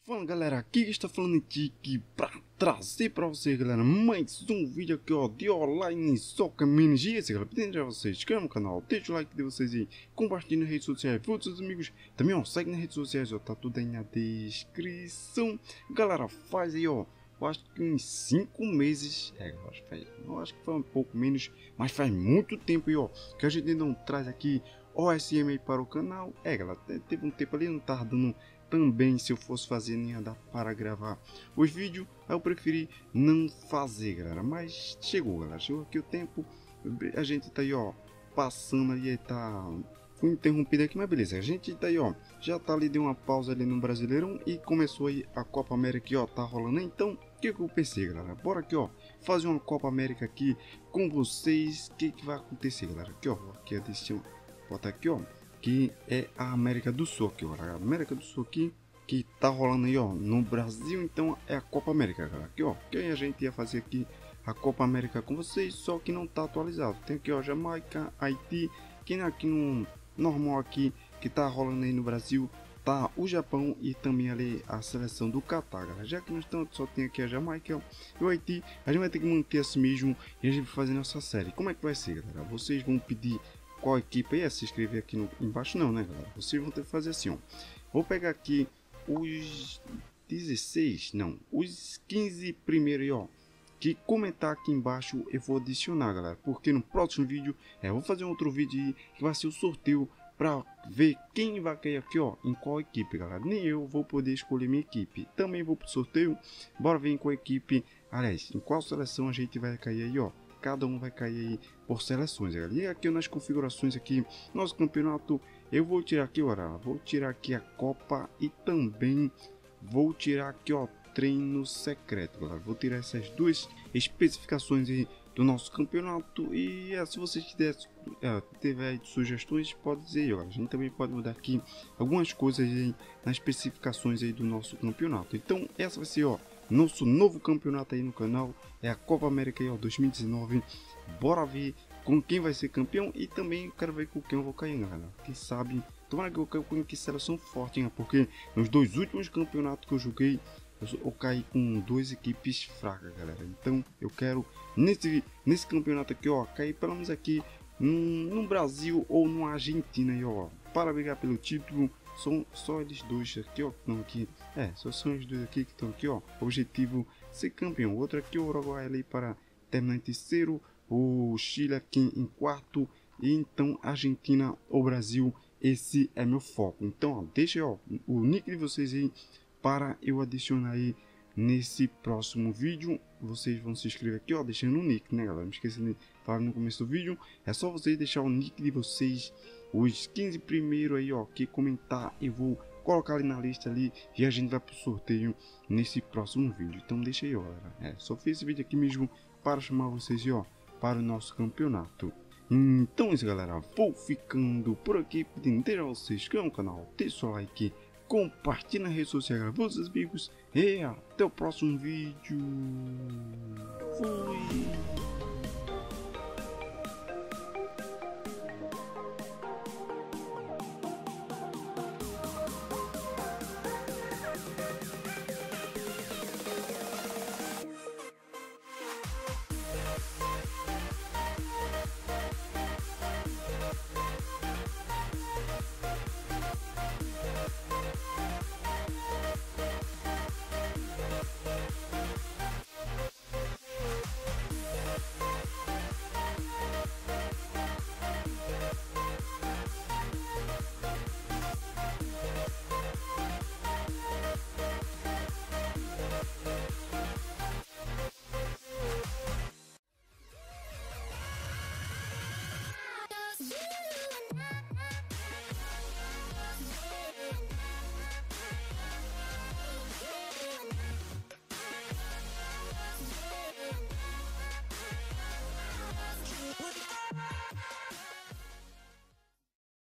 Fala galera, aqui que está falando Tiki pra trazer pra vocês galera mais um vídeo aqui ó de online Soccer Mini GS galera. Pedindo já vocês, se inscrevam no canal, deixa o like de vocês aí, compartilhem nas redes sociais, com seus amigos, também ó, segue nas redes sociais ó, tá tudo aí na descrição. Galera, faz aí ó, eu acho que uns 5 meses, eu acho que foi um pouco menos, mas faz muito tempo aí ó, que a gente não traz aqui OSM aí para o canal. Galera, teve um tempo ali, não tava dando também, se eu fosse fazer nem ia dar para gravar os vídeos, aí eu preferi não fazer galera, mas chegou galera, chegou aqui o tempo, a gente tá aí ó, passando aí, tá, fui interrompido aqui, mas beleza, a gente tá aí ó, já tá ali, deu uma pausa ali no Brasileirão e começou aí a Copa América aqui ó, tá rolando, então, o que eu pensei galera, bora aqui ó, fazer uma Copa América aqui com vocês, o que vai acontecer galera, aqui ó, aqui deixa eu botar aqui ó, que é a América do Sul aqui, ó, a América do Sul aqui, que tá rolando aí ó, no Brasil, então é a Copa América, galera, aqui ó, que a gente ia fazer aqui a Copa América com vocês, só que não tá atualizado, tem aqui ó, Jamaica, Haiti, que aqui no normal aqui, que tá rolando aí no Brasil, tá o Japão e também ali a seleção do Catar, galera, já que nós estamos, só tem aqui a Jamaica e o Haiti, a gente vai ter que manter assim mesmo, e a gente vai fazer nossa série. Como é que vai ser galera? Vocês vão pedir qual equipe aí, se inscrever aqui embaixo não, né galera, vocês vão ter que fazer assim ó, vou pegar aqui os 16, não, os 15 primeiro aí ó, que comentar aqui embaixo eu vou adicionar galera, porque no próximo vídeo, eu vou fazer um outro vídeo aí, que vai ser o sorteio para ver quem vai cair aqui ó, em qual equipe galera, nem eu vou poder escolher minha equipe, também vou pro sorteio, bora ver em qual equipe, aliás, em qual seleção a gente vai cair aí ó, cada um vai cair aí por seleções galera. E aqui nas configurações aqui, nosso campeonato, eu vou tirar aqui ó, vou tirar aqui a Copa e também vou tirar aqui ó, treino secreto galera, vou tirar essas duas especificações aí do nosso campeonato. E se vocês tiver sugestões, pode dizer ó, a gente também pode mudar aqui algumas coisas aí nas especificações aí do nosso campeonato. Então essa vai ser ó, nosso novo campeonato aí no canal, é a Copa América aí ó, 2019, bora ver com quem vai ser campeão e também quero ver com quem eu vou cair galera, quem sabe, tomara que eu caia com que seleção forte, hein? Porque nos dois últimos campeonatos que eu joguei, eu caí com duas equipes fracas galera, então eu quero nesse campeonato aqui ó, cair pelo menos aqui no Brasil ou no Argentina aí ó, para brigar pelo título. São só eles dois aqui ó, que estão aqui, só são os dois aqui que estão aqui ó, objetivo ser campeão. Outro aqui o Uruguai ali para terminar em terceiro, o Chile aqui em quarto, e então Argentina ou Brasil, esse é meu foco. Então ó, deixa ó, o nick de vocês aí para eu adicionar aí nesse próximo vídeo. Vocês vão se inscrever aqui ó, deixando o nick né galera, não esqueça de falar no começo do vídeo, é só vocês deixar o nick de vocês, os 15 primeiro aí ó, que comentar, eu vou colocar ali na lista ali e a gente vai pro sorteio nesse próximo vídeo. Então deixa aí ó galera, só fiz esse vídeo aqui mesmo para chamar vocês aí ó, para o nosso campeonato. Então é isso galera, vou ficando por aqui, pedindo a vocês que é um canal, deixa o like, compartilhe nas redes sociais com seus amigos e até o próximo vídeo. Fui!